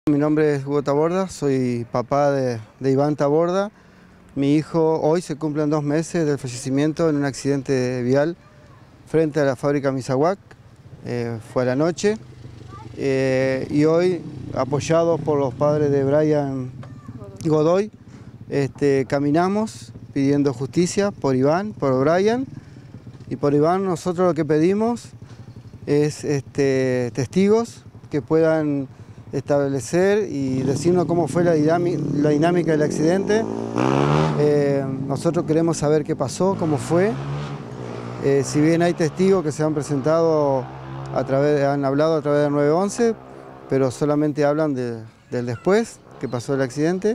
Mi nombre es Hugo Taborda, soy papá de Iván Taborda. Mi hijo hoy se cumplen 2 meses del fallecimiento en un accidente vial frente a la fábrica Misahuac. Fue a la noche y hoy, apoyados por los padres de Brian Godoy, caminamos pidiendo justicia por Iván, por Brian. Y por Iván nosotros lo que pedimos es testigos que puedan establecer y decirnos cómo fue la dinámica del accidente. Nosotros queremos saber qué pasó, cómo fue. Si bien hay testigos que se han presentado, han hablado a través del 911, pero solamente hablan del después que pasó el accidente.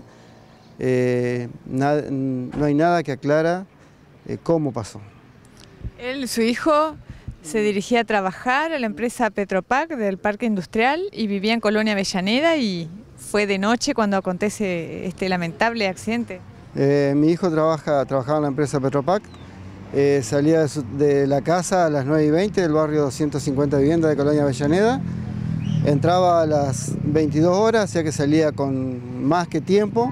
No hay nada que aclara cómo pasó. Su hijo, se dirigía a trabajar a la empresa Petropac del Parque Industrial y vivía en Colonia Avellaneda, y fue de noche cuando acontece este lamentable accidente. Mi hijo trabajaba en la empresa Petropac, salía de la casa a las 9:20 del barrio 250 viviendas de Colonia Avellaneda, entraba a las 22 horas, o sea que salía con más que tiempo.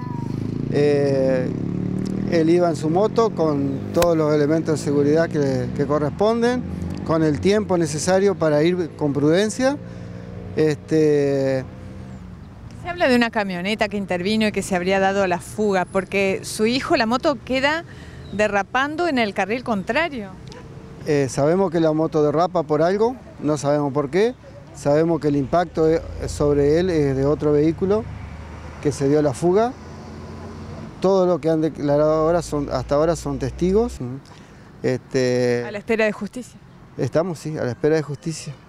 Él iba en su moto con todos los elementos de seguridad que corresponden, con el tiempo necesario para ir con prudencia. Se habla de una camioneta que intervino y que se habría dado a la fuga, porque su hijo, la moto, queda derrapando en el carril contrario. Sabemos que la moto derrapa por algo, no sabemos por qué. Sabemos que el impacto sobre él es de otro vehículo que se dio a la fuga. Todo lo que han declarado hasta ahora son testigos. A la espera de justicia. Estamos, sí, a la espera de justicia.